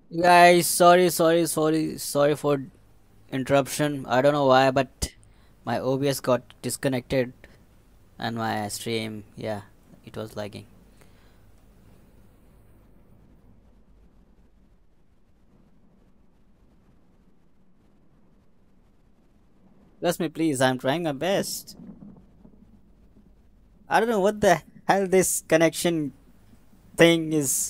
Guys, sorry for interruption. I don't know why, but my OBS got disconnected and my stream, yeah, it was lagging. Bless me, please. I'm trying my best. I don't know what the hell this connection thing is.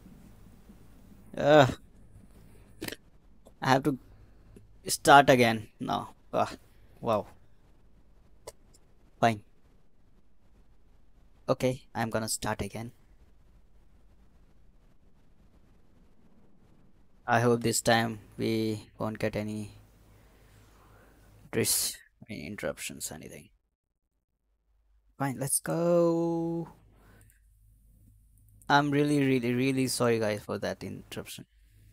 I have to start again now. Wow. Fine. Okay, I'm gonna start again. I hope this time we won't get any dis any interruptions, anything. Fine, let's go. I'm really sorry, guys, for that interruption.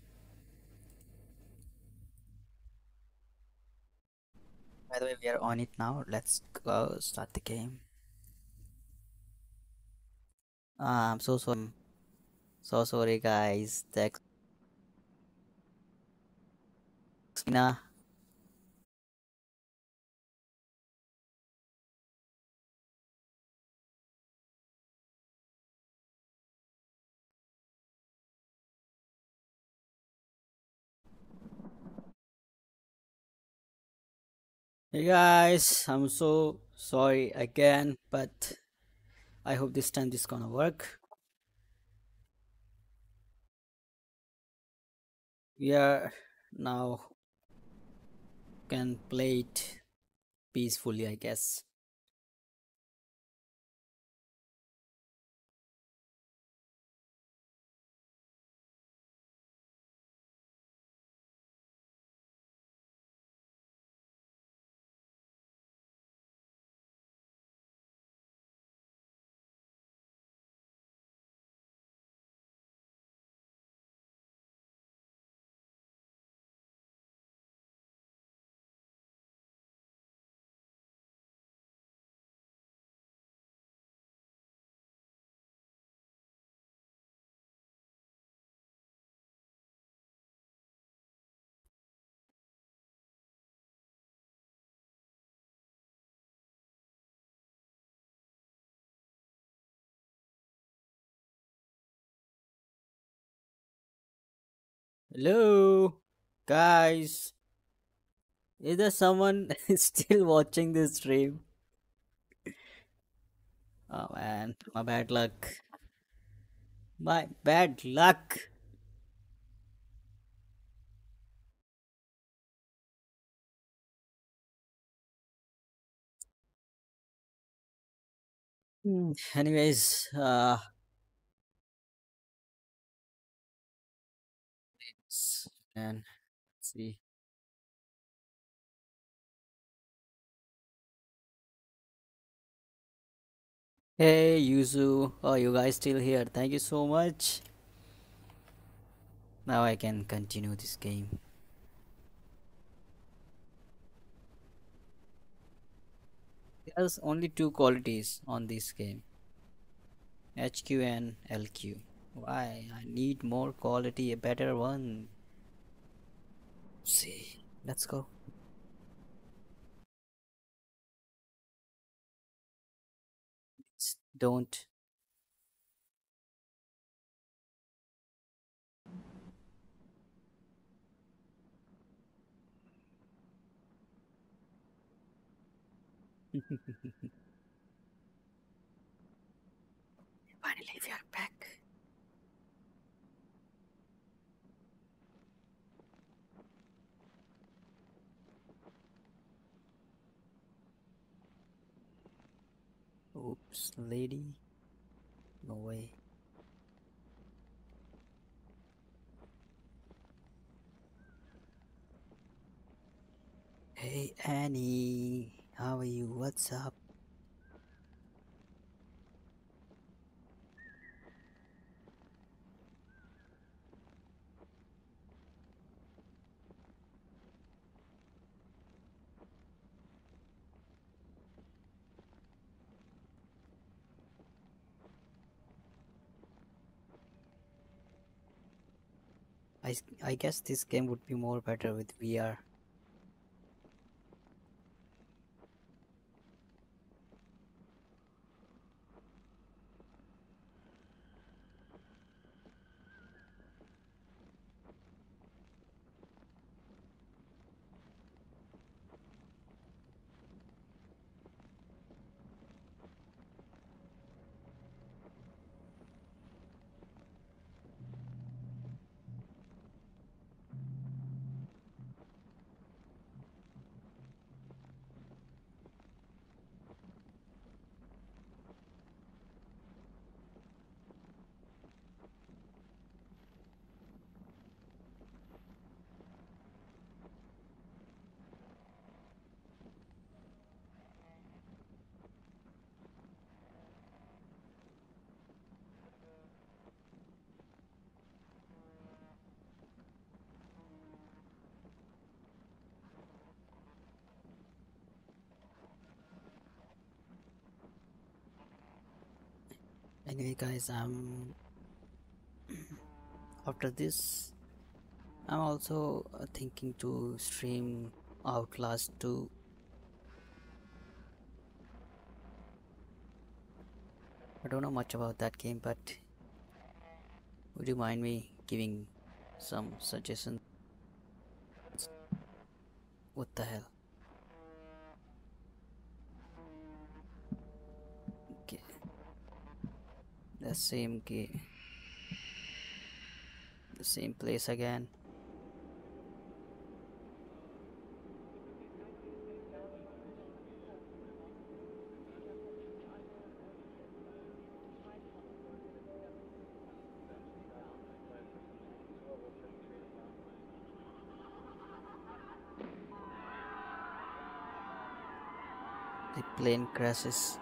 By the way, we are on it now. Let's go start the game. I'm so sorry, guys. Thanks, Mina. Hey, guys. I'm so sorry again, but I hope this time this gonna work. We are now can play it peacefully, I guess. Hello, guys. Is there someone still watching this stream? Oh man, my bad luck. My bad luck. Anyways, and see. Hey, Yuzu. Oh, you guys still here? Thank you so much. Now I can continue this game. There's only two qualities on this game: HQ and LQ. Why? I need more quality, a better one. See, let's go. Don't. Finally, we are back. Oops, lady. No way. Hey, Annie. How are you? What's up? I guess this game would be more better with VR. Anyway, guys, after this, I'm also thinking to stream Outlast 2. I don't know much about that game, but would you mind me giving some suggestions? What the hell? Okay, the same game, the same place again. The plane crashes.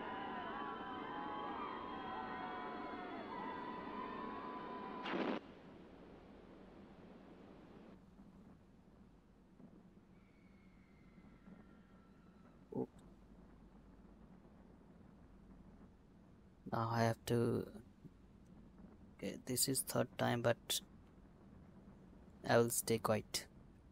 Oh, now I have to. Okay, this is third time, but I will stay quiet.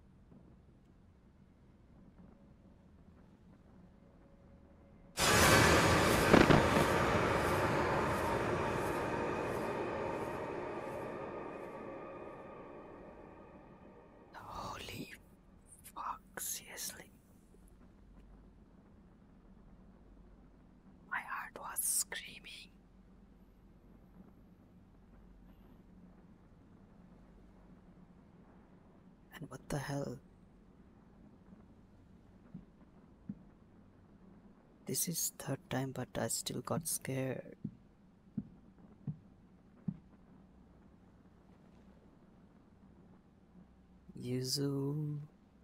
Holy fuck, seriously. My heart was screaming. And what the hell? This is third time, but I still got scared. Yuzu.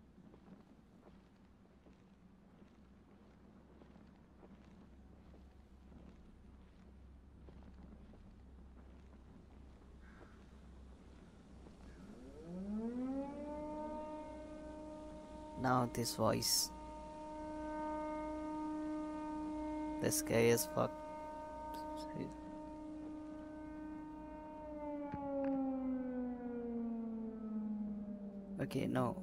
Now this voice. The scary as fuck. Okay, no.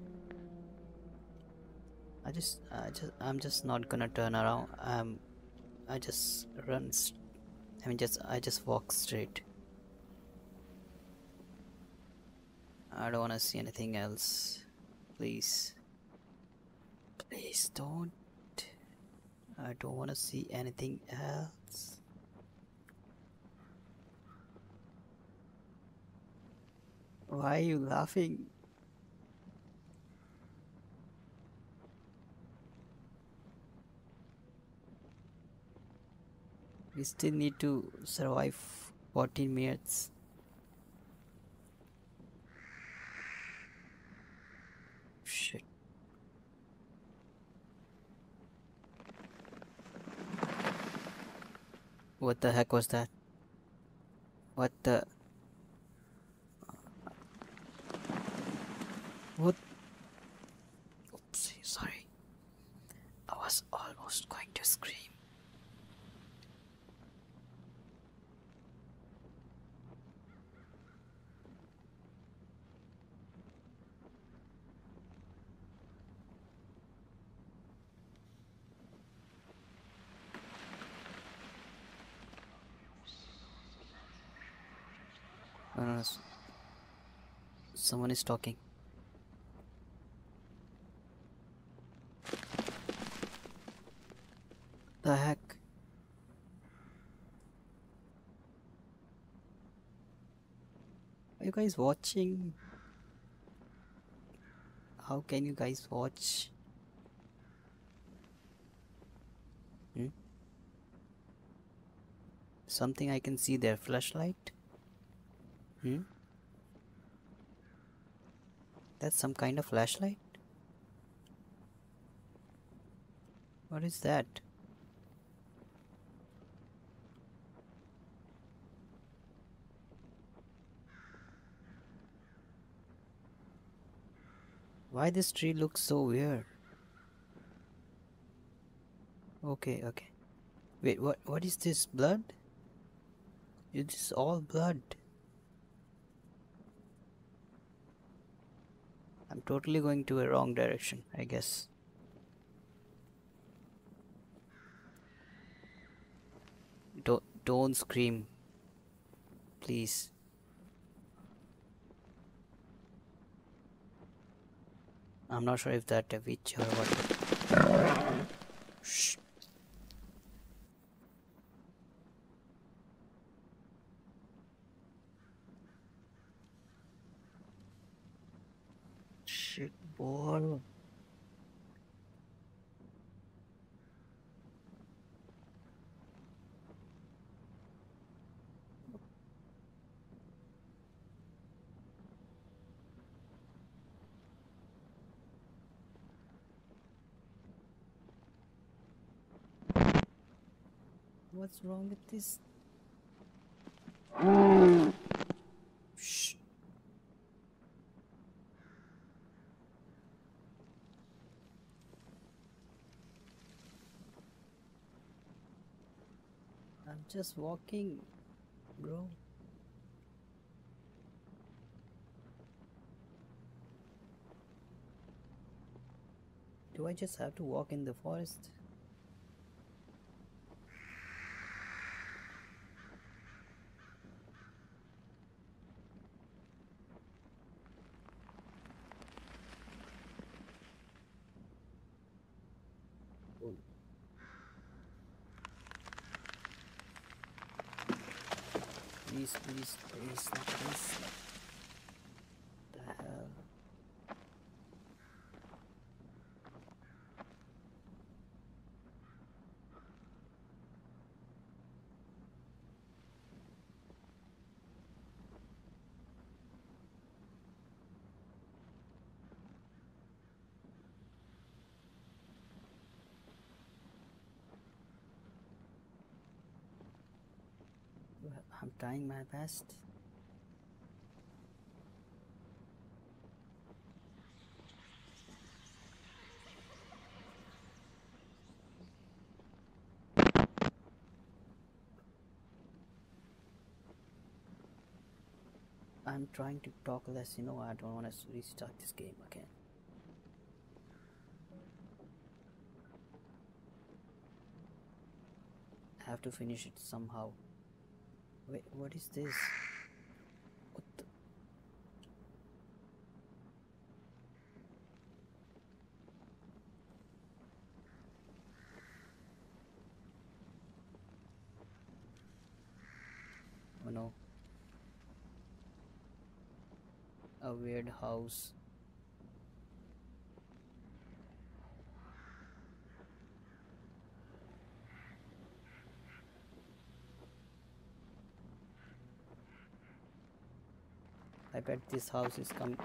I'm just not gonna turn around. I just run. I just walk straight. I don't wanna see anything else. Please. Please don't. I don't wanna see anything else. Why are you laughing? We still need to survive 14 minutes. Shit. What the heck was that? What the... What? Oopsie, sorry. I was almost going to scream. no. Someone is talking. The heck? Are you guys watching? How can you guys watch? Hmm? Something I can see there. Flashlight? Hmm? That's some kind of flashlight? What is that? Why this tree looks so weird? Okay, okay. Wait, what is this? Blood? It's all blood. I'm totally going to a wrong direction, I guess. Don't scream, please. I'm not sure if that a witch or what. Shh. Shit, ball. What's wrong with this? Shh. I'm just walking, bro. Do I just have to walk in the forest? Oh. Please, please, please, please. The hell? Well, I'm trying my best. I'm trying to talk less, I don't want to restart this game again. I have to finish it somehow. Wait, what is this? What the? Oh no. A weird house. I bet this house is coming.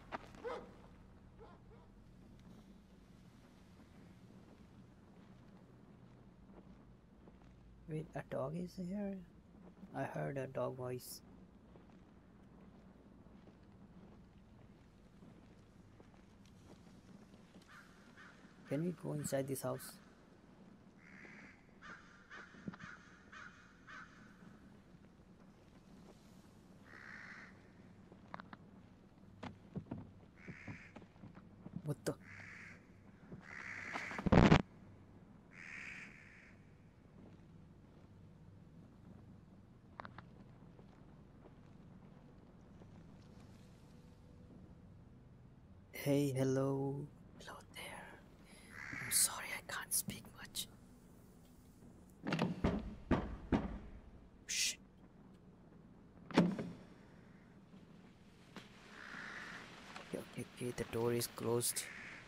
Wait, a dog is here? I heard a dog voice. Can we go inside this house? What the? Hey, hello. Hello there. I'm sorry I can't speak much. Shh. Okay, okay, okay. The door is closed.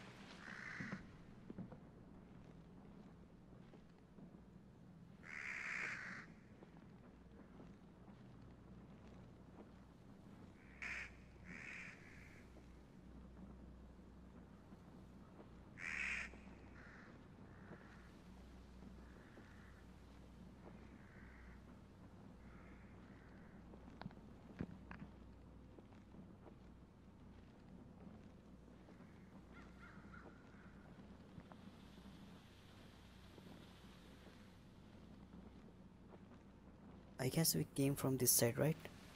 I guess we came from this side, right?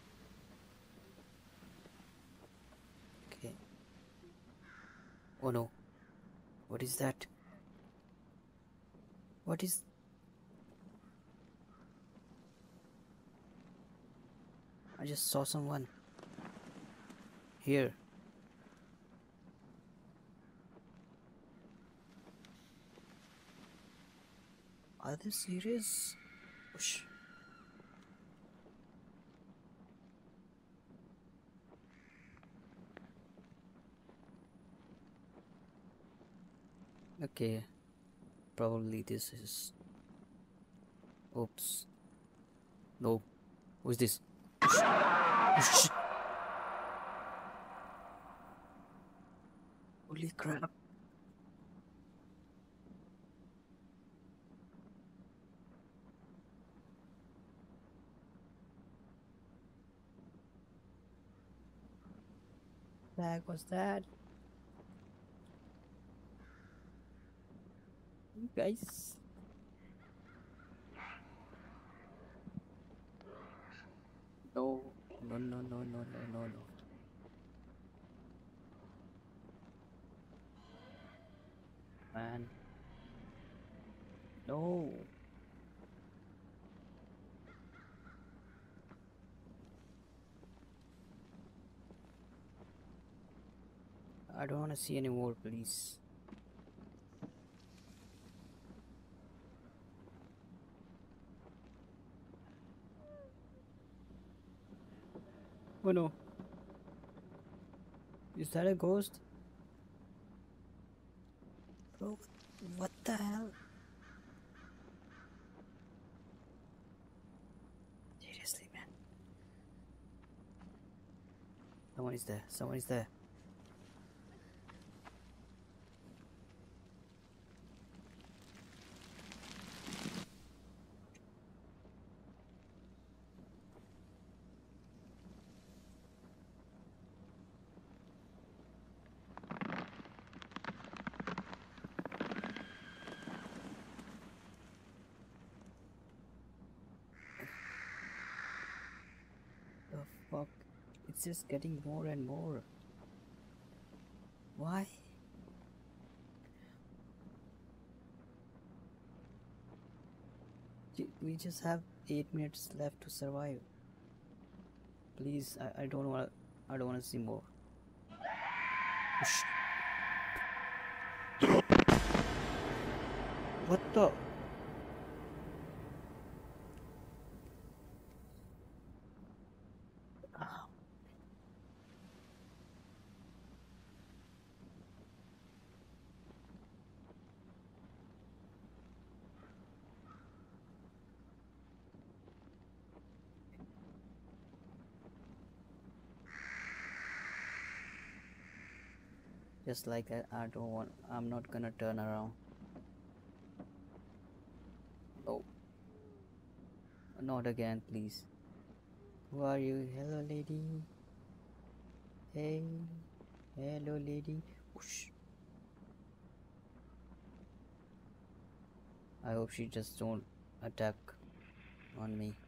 Okay. Oh no. What is that? What is... I just saw someone. Here. Are they serious? Whoosh. Okay. Probably this is... Oops. No. Who's this? Whoosh. Holy crap. The heck was that? You guys. No. No, no, no, no, no, no, no. Man. No. I don't want to see any more, please. Oh no. Is that a ghost? Bro, what the hell? Seriously, man. Someone is there. Someone is there. The fuck? It's just getting more and more. Why? We just have 8 minutes left to survive. Please, I don't wanna... I don't wanna see more. Shh. What the... Ah, just like that, I don't want... I'm not gonna turn around. No. Not again, please. Who are you? Hello, lady. Hey. Hello, lady. Whoosh. I hope she just don't attack on me.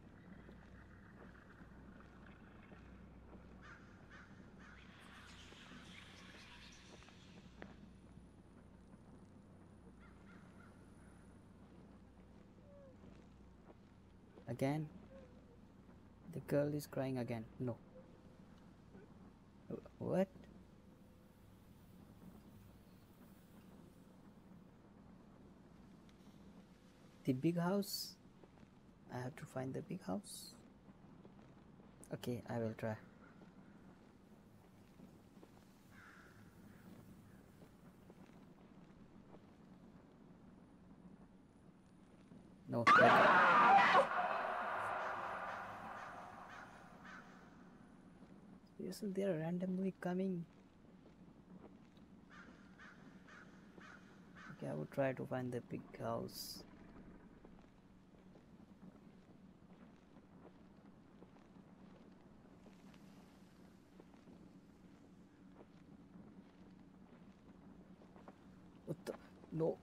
Again? The girl is crying again. No. What? The big house? I have to find the big house? Okay, I will try. No, seriously, they are randomly coming. Okay, I will try to find the big house. What the? No.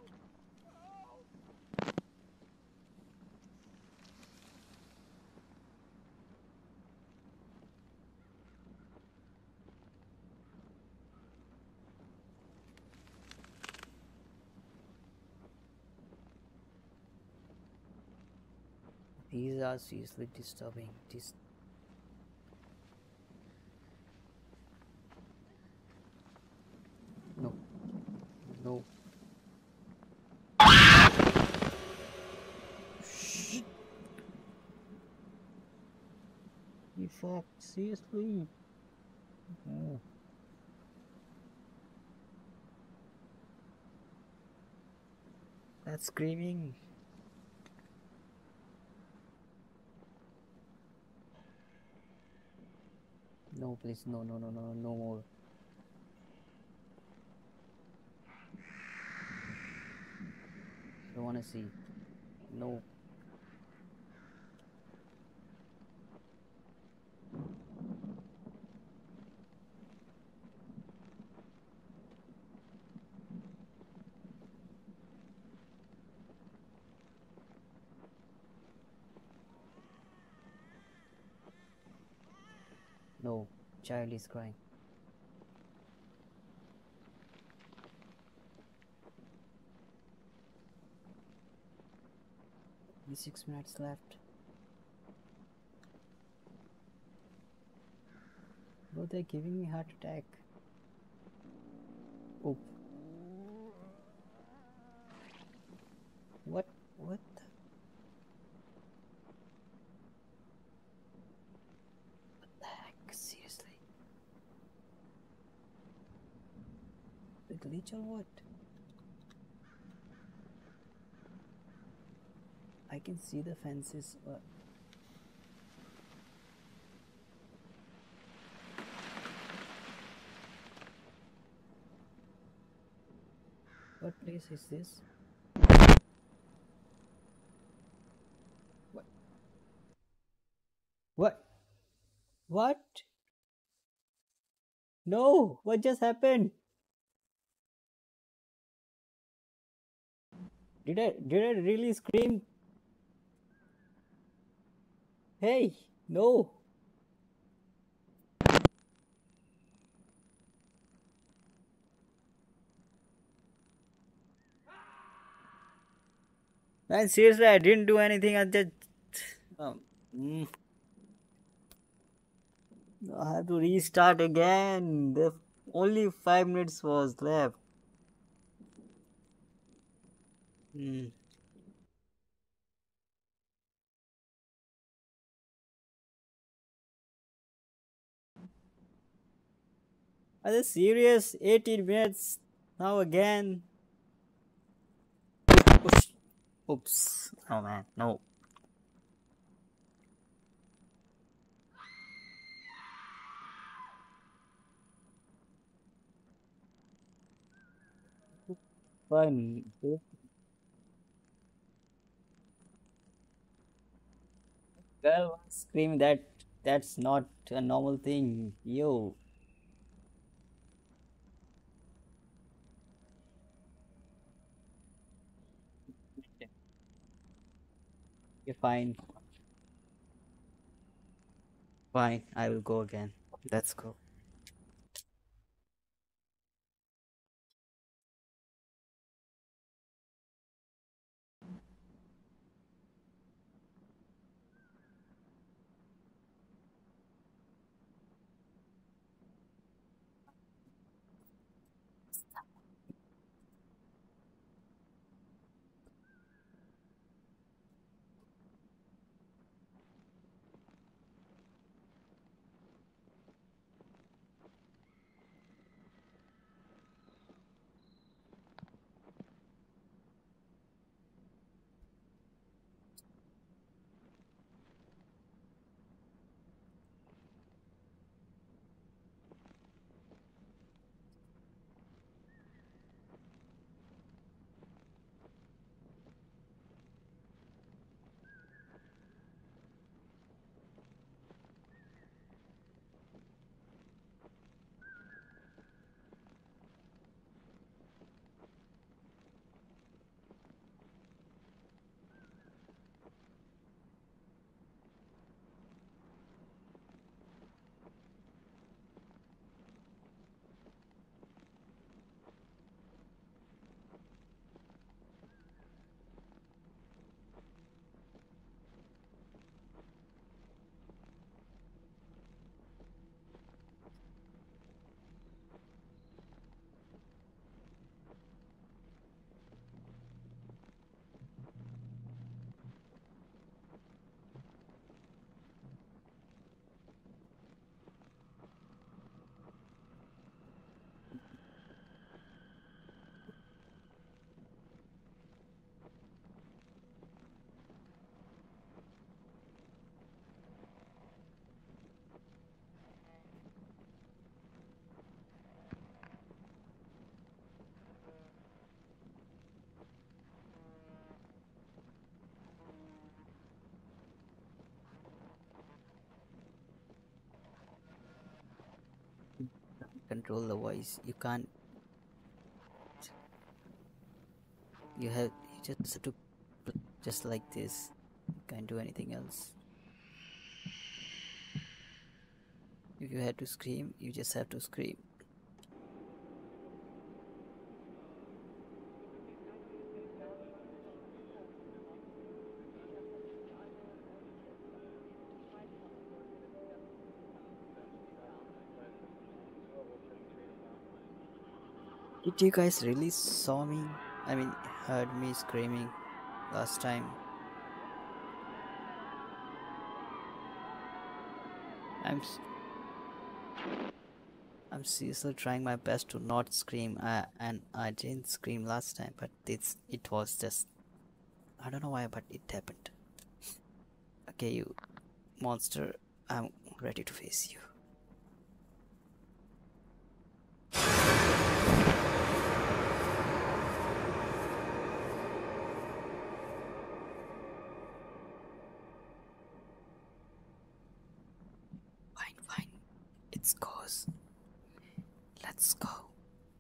These are seriously disturbing. No. No. Shh. You fucked. Seriously. Oh. That's screaming. No, please. No, no, no, no, no more. I don't want to see. No. No. Child is crying. 6 minutes left. Bro, they're giving me heart attack. Oh. What? What the heck? Seriously? The glitch or what? I can see the fences. What place is this? What? What? What? No! What just happened? Did I really scream? Hey! No! Man, seriously, I didn't do anything. I just. Um, mm, I have to restart again. The only 5 minutes was left. Mm. Are you serious? 18 minutes. Now again. Oops. Oops. Oh man, no. Fun. Girl was screaming that's not a normal thing. Yo. You're fine. Fine. I will go again. Let's go. control the voice. You can't. You just have to just like this. You can't do anything else. If you have to scream, you just have to scream. Did you guys really saw me? I mean, heard me screaming last time? I'm s- I'm seriously trying my best to not scream, and I didn't scream last time, but it was just, I don't know why, but it happened. Okay, you monster, I'm ready to face you. Fine, fine. It's goes. Let's go.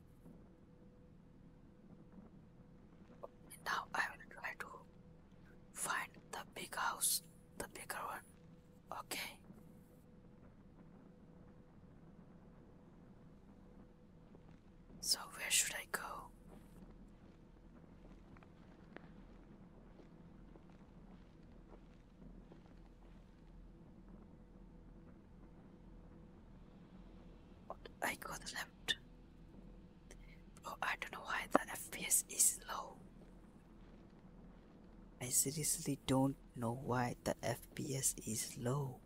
And now I will try to find the big house, the bigger one. Okay. So where should I go? I go the left. Bro, I don't know why the FPS is low. I seriously don't know why the FPS is low.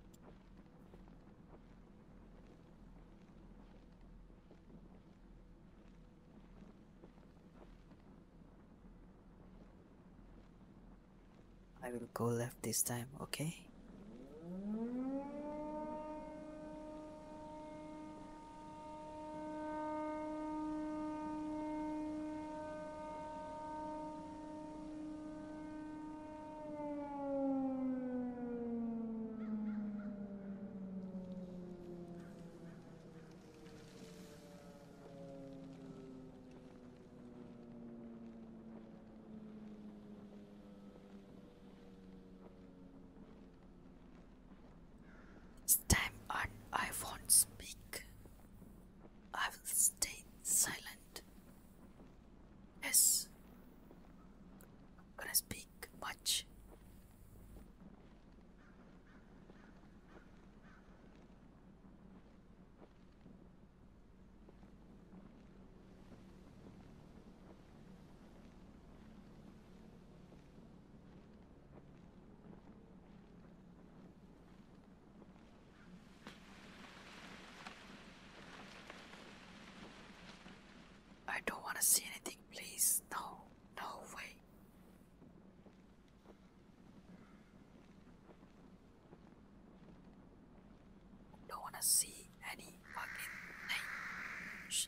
I will go left this time, okay? This time I won't speak. I will stay silent. Yes, I'm gonna speak much. I don't wanna see anything, please. No, no way. Don't wanna see any fucking thing. Shh.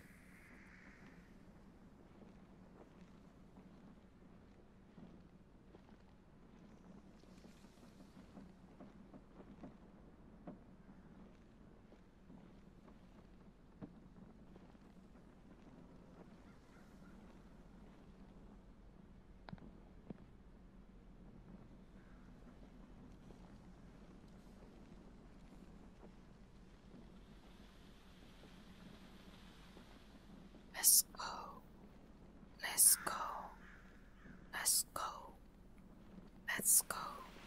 Let's go. Let's go. Let's go. Let's go.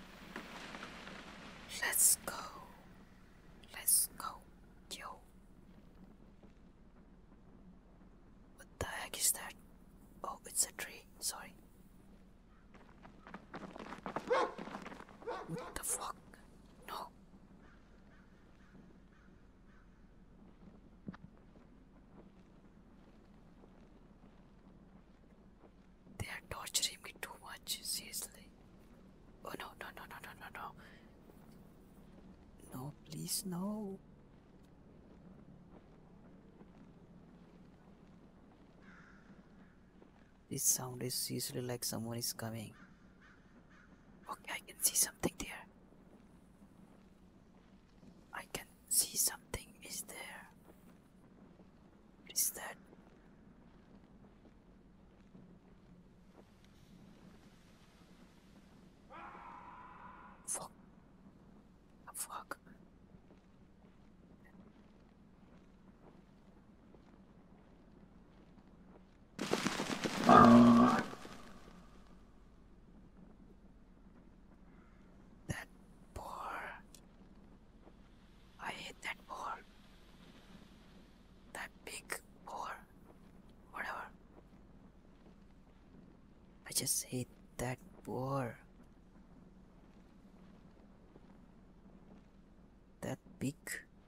Let's go. Let's go. Yo. What the heck is that? Oh, it's a tree. Sorry. What the fuck? No. They are torturing me too much. Seriously. Oh no, no, no, no, no, no, no. No, please, no. This sound is usually like someone is coming. Okay, I can see something there. I can see something is there. just hate that boar. That big.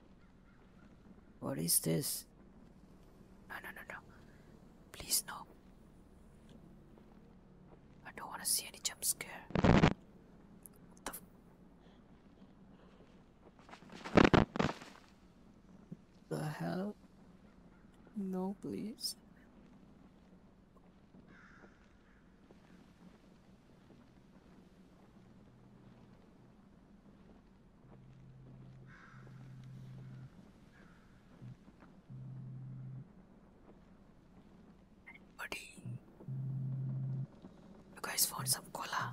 What is this? No, no, no, no. Please, no. I don't want to see any jump scare. What the hell? No, please. Buddy, you guys found some cola?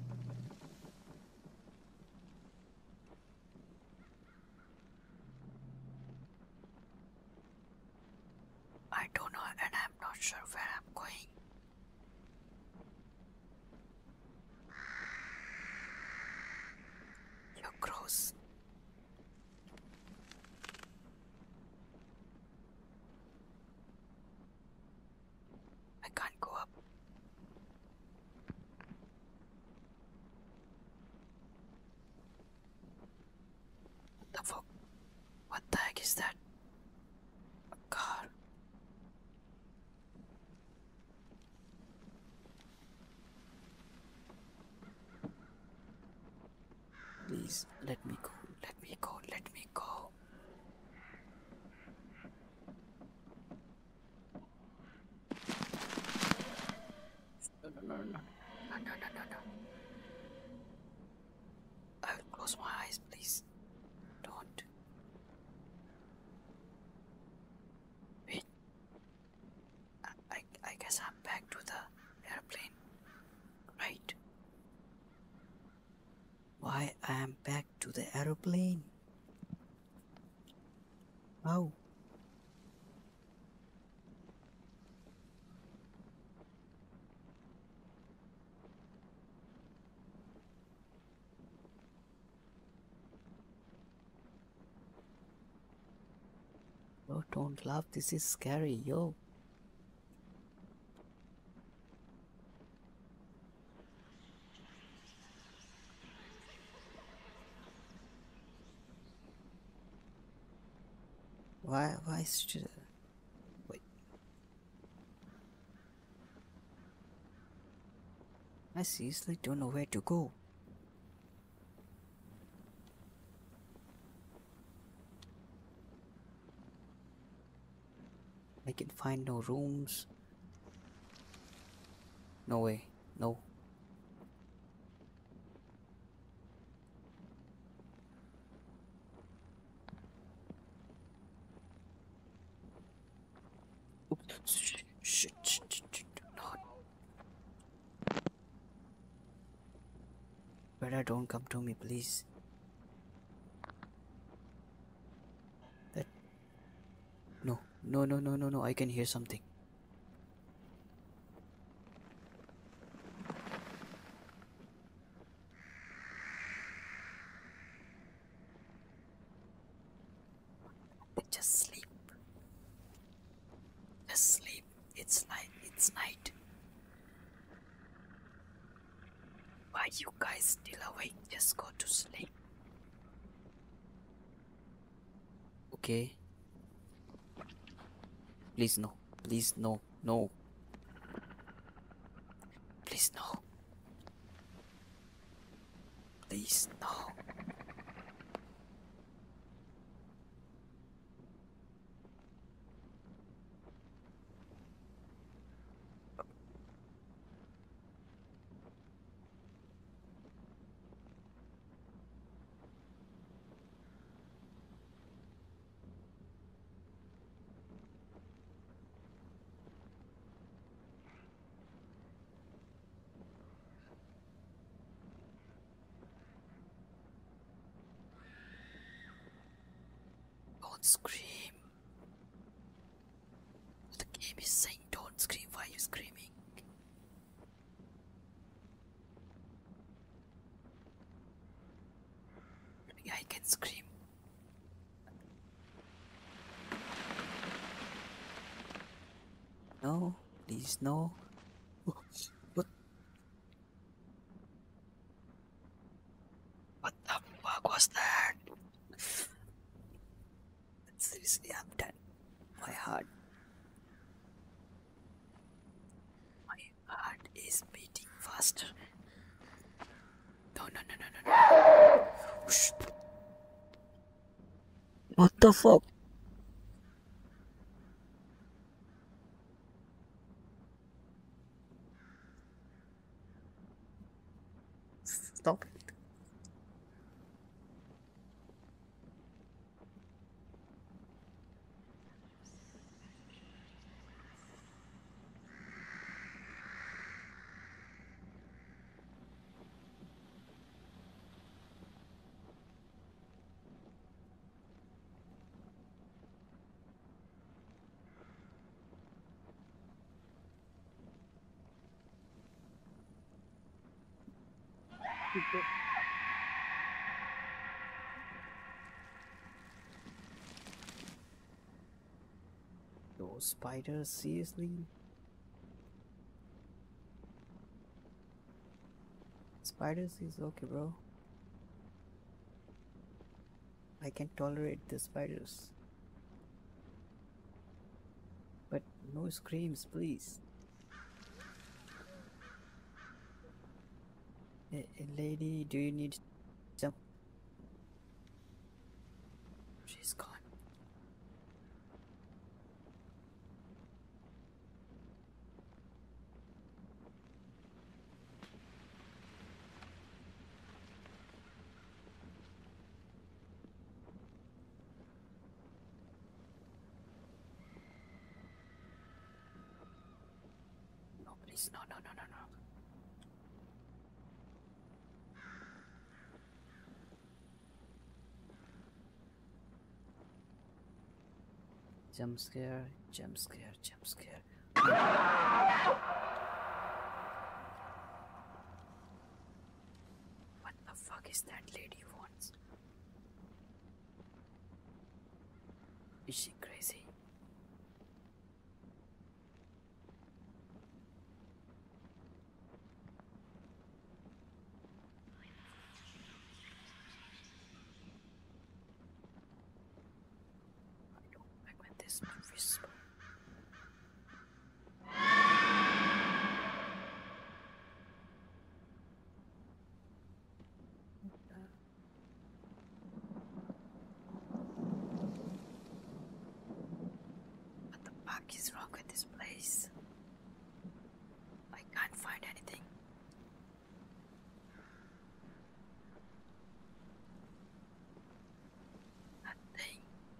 I don't know, and I'm not sure where I'm going. You're gross. I can't go up. What the fuck? What the heck is that? A car. Please, let me go. Let me go. Let me go. No, no, no, no. No, no, no, no, no. I will close my eyes, please. Don't. Wait. I guess I'm back to the airplane. Right. Why I am back to the aeroplane? How? Oh, don't laugh. This is scary, yo. Why should wait? I seriously don't know where to go. I can find no rooms. No way. No. Oops. Shit. No. Better don't come to me, please. That. No. I can hear something. Just sleep. Just sleep. It's night. It's night. Why you guys still awake? Just go to sleep. Okay. Please no. Please no. No. Please no. Please no. Don't scream. The game is saying don't scream. Why are you screaming? Maybe I can scream. No, please no. What? was that? Seriously, I'm done. My heart is beating faster. No, no, no, no, no, no. Shh. What the fuck? Stop it. Those spiders, seriously? Spiders is okay, bro. I can tolerate the spiders. But no screams, please. Lady, do you need some? She's gone. No, please, no, no, no, no, no. Jump scare, jump scare, jump scare. What the fuck is that lady wants? Is she crazy? I don't like when this whisper. What the fuck is wrong with this place? I can't find anything. Nothing.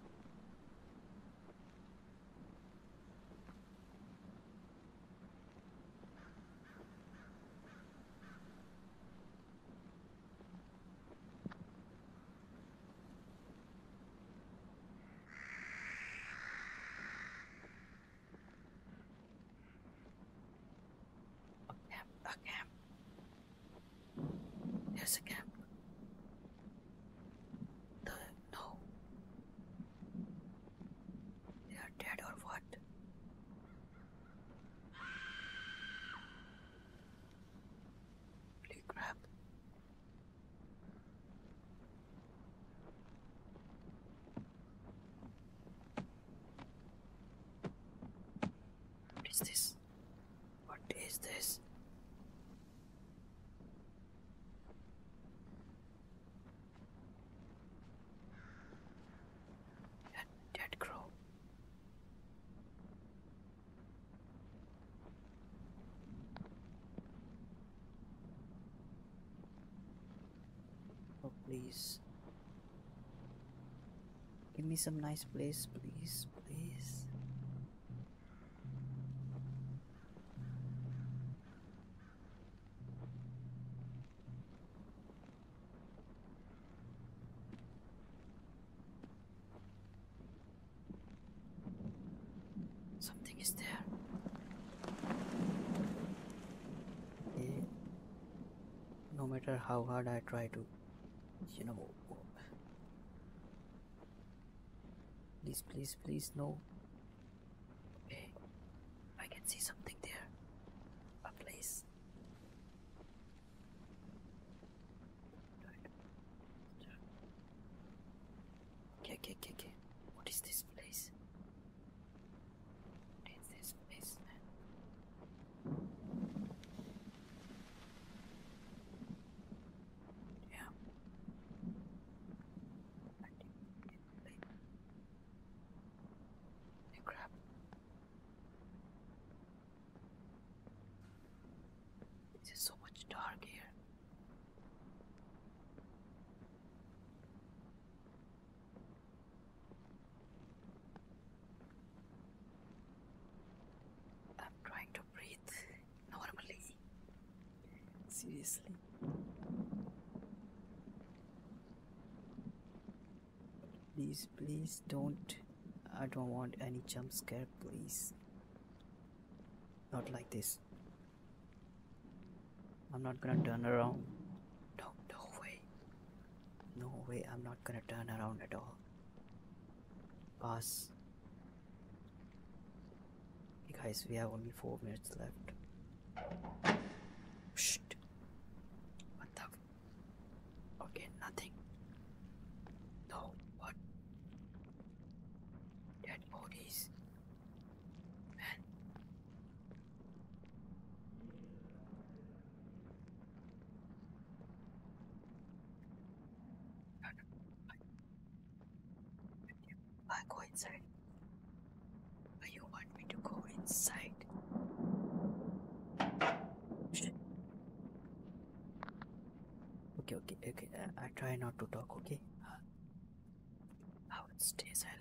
A camp. There's a camp. No. They are dead or what? Holy crap. What is this? What is this? Dead crow. Oh, please. Give me some nice place, please, please. Something is there. No matter how hard I try to, you know. Please, please, please, no. Okay, I can see something there. A place. Okay. What is this place? What is this place, man? Yeah. Hey, crap. This is so much dark here. I'm trying to breathe normally. Seriously. Please don't. I don't want any jump scare, please. Not like this. I'm not gonna turn around. No way. No way, I'm not gonna turn around at all. Pass. Hey guys, we have only 4 minutes left. Shh. What the? Okay, nothing. No, what? Dead bodies. Man. I go inside. Why you want me to go inside? Shh. Okay. I try not to talk, okay? I would stay silent.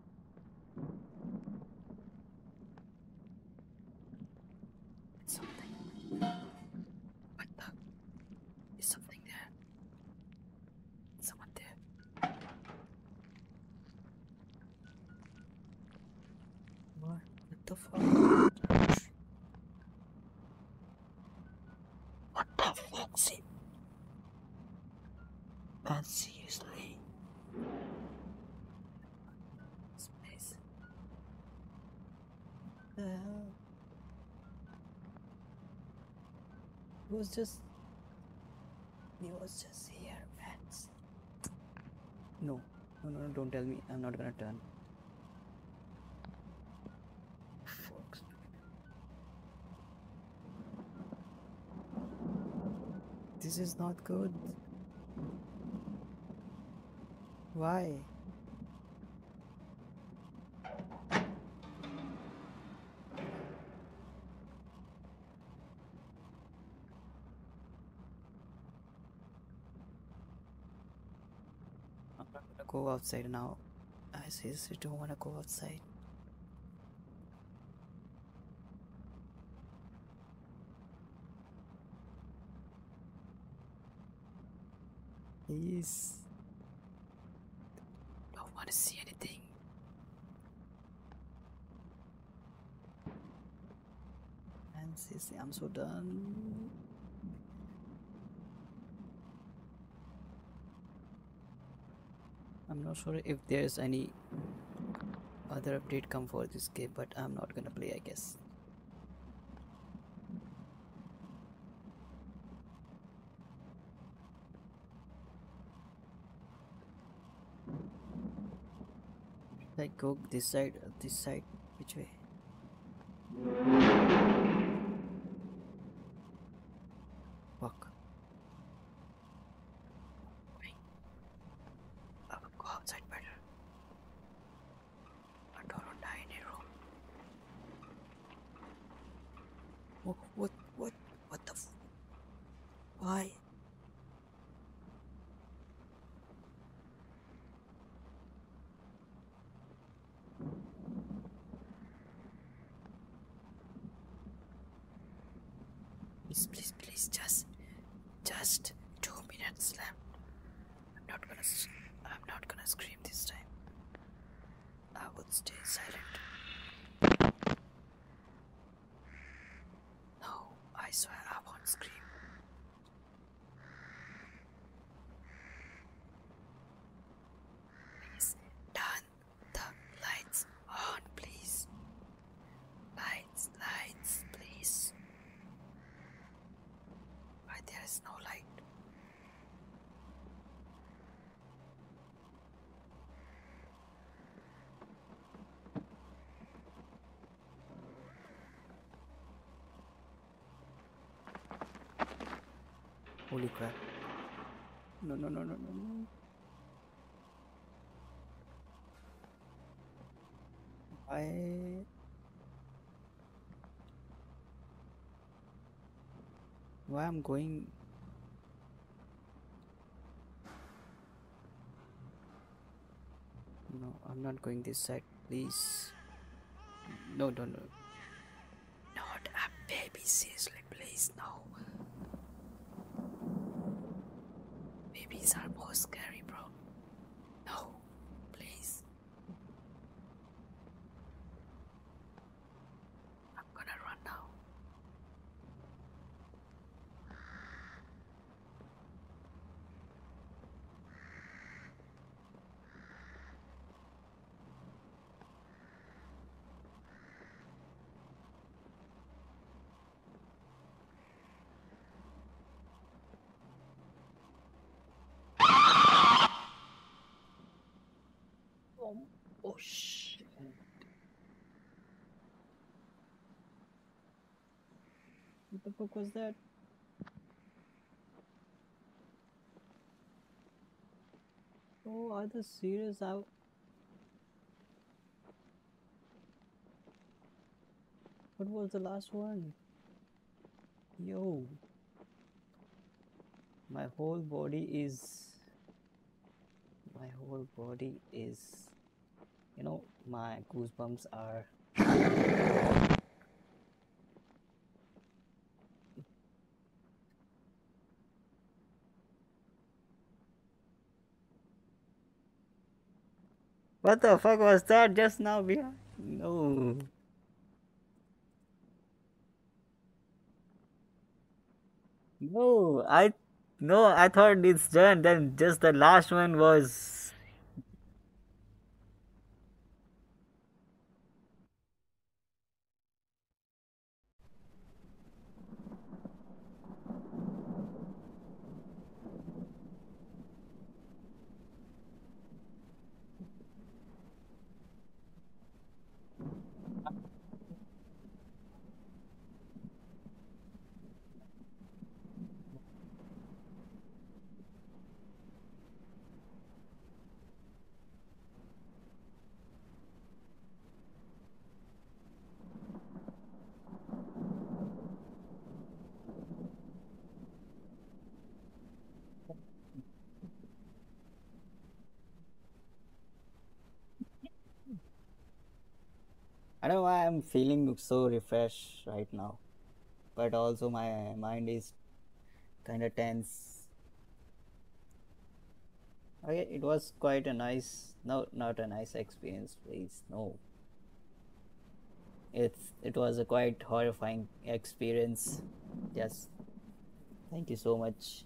It's something. What the? Is something there? Someone there? What the fuck? What the fuck? See? Man, seriously? This place. The hell? He was just here, man. No, don't tell me. I'm not gonna turn. Fuck. This is not good. Why? I'm not gonna go outside now. I seriously don't wanna go outside. Please. Don't wanna see anything. And seriously, I'm so done. I'm not sure if there's any other update come for this game, but I'm not gonna play, I guess. Like go this side, which way? Fuck. I would go outside better. I don't want to die in a room. What the why? Please, just 2 minutes left. I'm not gonna scream this time. I would stay silent. No, I swear I won't scream. Please turn the lights on, please. Lights, please. Why there is no light? Holy crap. No, no, no, no, no, no. Why? Why I'm going? No, I'm not going this side. Please. No, no, no. Not a baby, seriously, please, no. Babies are more scary, bro. No, please. I'm gonna run now. Oh, oh shit. What the fuck was that? Oh, are they serious? What was the last one? Yo, my whole body is. My whole body is. My goosebumps are. What the fuck was that just now behind? No. No, I thought it's done. Then just the last one was. I don't know why I'm feeling so refreshed right now, but also my mind is kind of tense. Okay, it was quite a nice, no, not a nice experience, please. No, it was a quite horrifying experience. Yes, thank you so much.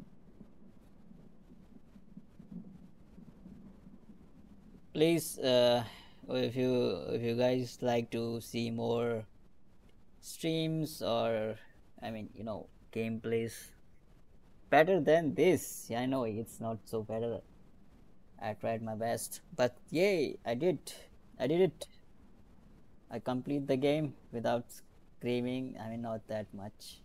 Please, if you guys like to see more streams or gameplays better than this, yeah, I know it's not so better. I tried my best, but yay, I did it. I complete the game without screaming. I mean, not that much.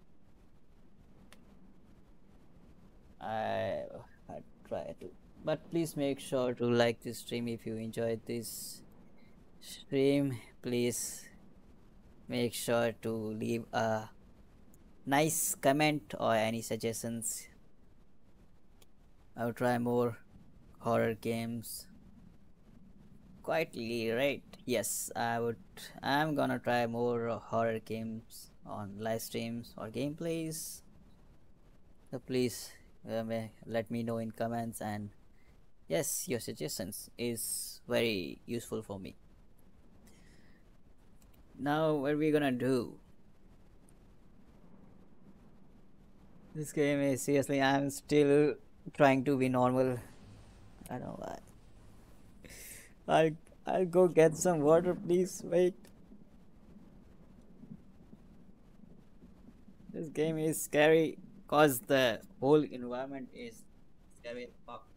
I I try to, but please make sure to like this stream if you enjoyed this stream. Please make sure to leave a nice comment or any suggestions. I'll try more horror games. Quietly, right? Yes, I'm gonna try more horror games on live streams or gameplays. So please let me know in comments, and yes, your suggestions is very useful for me. Now, what are we gonna do? This game is seriously. I'm still trying to be normal. I don't know why. I'll go get some water, please. Wait. This game is scary cause the whole environment is scary. Fuck.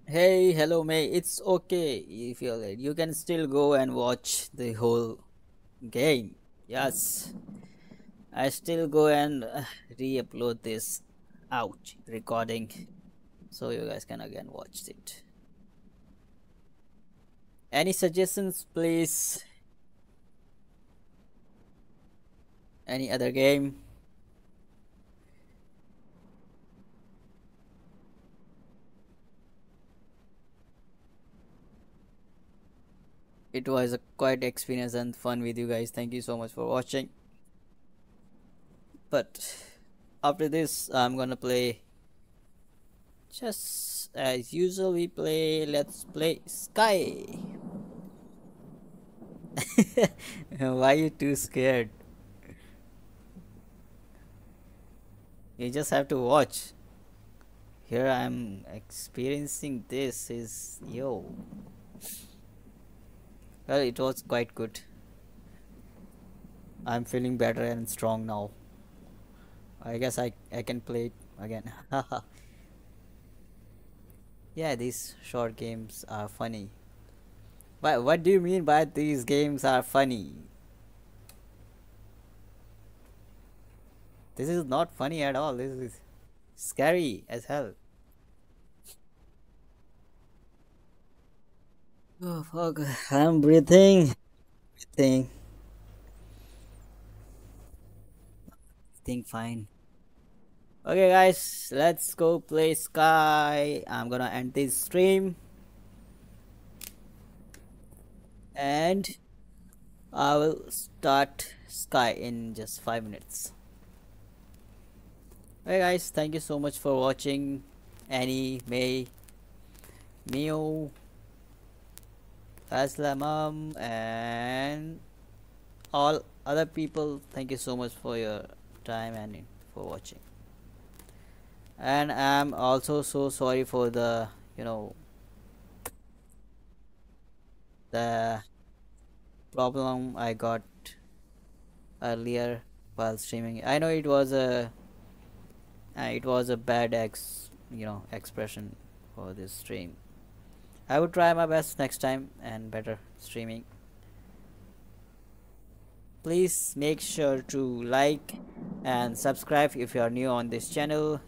Hey, hello, May. It's okay if you're late. You can still go and watch the whole game. Yes, I still go and re-upload this ouch recording so you guys can again watch it. Any suggestions, please? Any other game? It was a quite experience and fun with you guys. Thank you so much for watching. But after this, I'm gonna play just as usual. We play. Let's play Sky. Why you too scared? You just have to watch. Here I'm experiencing this is yo. Well, it was quite good. I'm feeling better and strong now. I guess I can play it again. Yeah, these short games are funny. But what do you mean by these games are funny? This is not funny at all. This is scary as hell. Oh fuck! I'm breathing. Breathing. Think fine. Okay, guys, let's go play Sky. I'm gonna end this stream and I will start Sky in just 5 minutes. Okay, guys, thank you so much for watching. Annie, May, Mio, Aslamam, and all other people. Thank you so much for your time and for watching. And I'm also so sorry for the the problem I got earlier while streaming. I know it was a bad expression for this stream. I would try my best next time and better streaming. Please make sure to like and subscribe if you are new on this channel.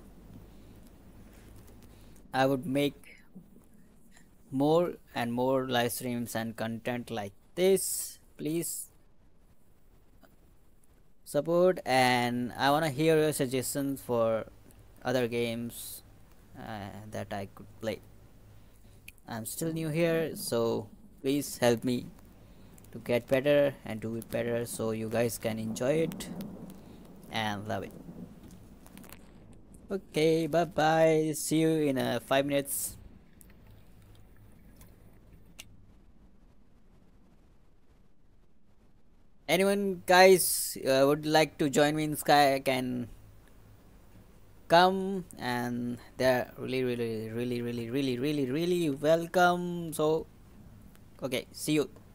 I would make more and more live streams and content like this. Please support, and I want to hear your suggestions for other games that I could play. I'm still new here, so please help me to get better and do it better so you guys can enjoy it and love it. Okay, bye bye. See you in 5 minutes. Anyone, guys, would like to join me in Sky can come, and they're really, really, really, really, really, really, really welcome. So, okay, see you.